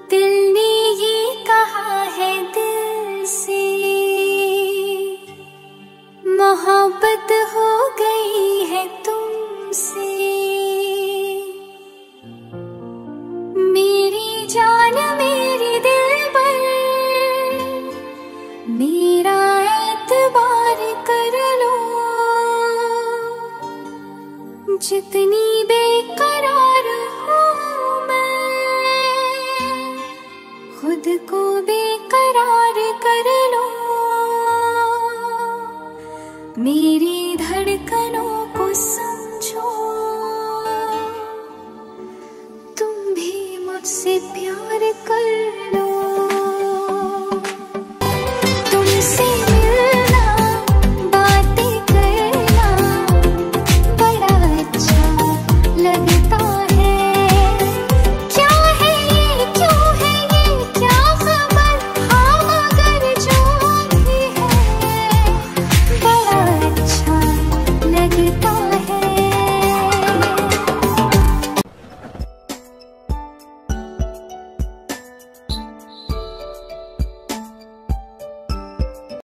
दिल ने ये कहा है दिल से, मोहब्बत हो गई है तुमसे। मेरी जान मेरी दिल पर मेरा एतबार कर लो, जितनी बेकरार हूँ मैं खुद को बेकरार कर लो। मेरी धड़कनों को समझो, तुम भी मुझसे प्यार कर लो।